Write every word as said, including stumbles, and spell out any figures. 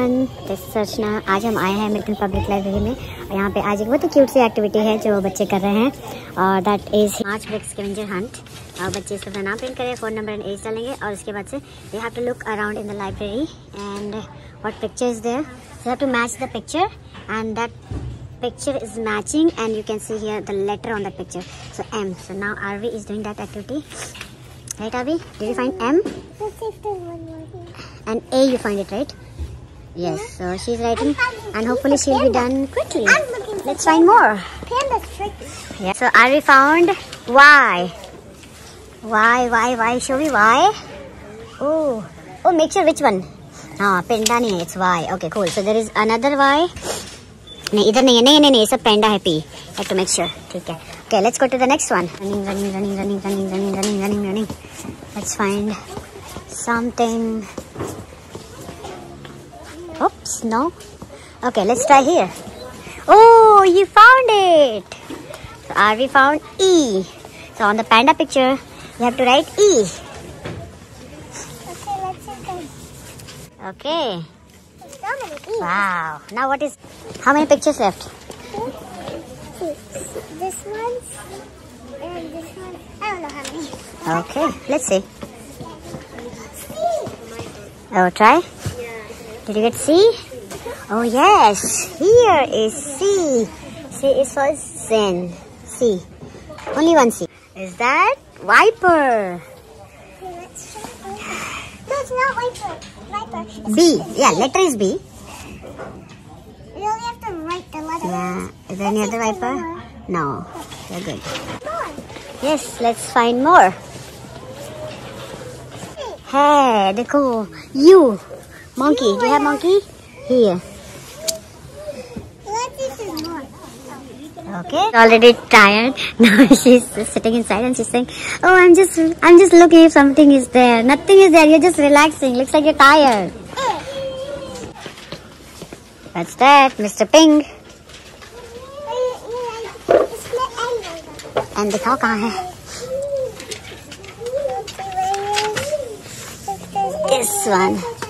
Everyone, this is सर्चना। आज हम आए हैं मिल्टन पब्लिक लाइब्रेरी में और यहाँ पे आज एक बहुत ही क्यूट सी एक्टिविटी है जो बच्चे कर रहे हैं और that is March break scavenger hunt. और बच्चे इसका नाम प्रिंट करें, फ़ोन नंबर एंड एज डालेंगे और उसके बाद से they have to look around in the library and what picture is there, they have to match the picture and that picture is matching and you can see here the letter on the picture, so M. So now Arvi is doing that activity, right Arvi? Did you find M? And A you find it, right? Yes, so she's writing and hopefully she'll be done quickly. Let's find more. Panda's tricky. Yeah. So Arvi found Y. Y, Y, Y. Show me Y. Oh, oh, make sure which one. Ah, panda nahi hai, it's Y. Okay, cool. So there is another Y. नहीं इधर नहीं है, नहीं नहीं नहीं सब पेंडा है, पी हैव टू मेक श्योर, ठीक है। Okay let's go to the next one. Running running running running running running running running running let's find something. oops no, okay let's try here. Oh, you found it. So Arvi found E. So on the panda picture you have to write E. Okay, let's see them. Okay. Wow. Now what is, how many pictures left? This one and this one. I don't know how many. Okay, let's see. Oh, try. Did you get C? Oh yes, here is C. C is for Zen. C. Only one C. Is that Viper? Okay, let's try. No, it's not Viper. Viper. B. Yeah, letter is B. You only have to write the letter. Yeah. Is there any other Viper? No. You're good. More. Yes, let's find more. Hey, देखो. You. Monkey. Do you have monkey? Here. Let's see some more. Okay. Already tired. Now she's sitting inside and she's saying, "Oh, I'm just, I'm just looking if something is there. Nothing is there. You're just relaxing. Looks like you're tired." That's that, Mister Ping. And दिखाओ कहाँ है? This one.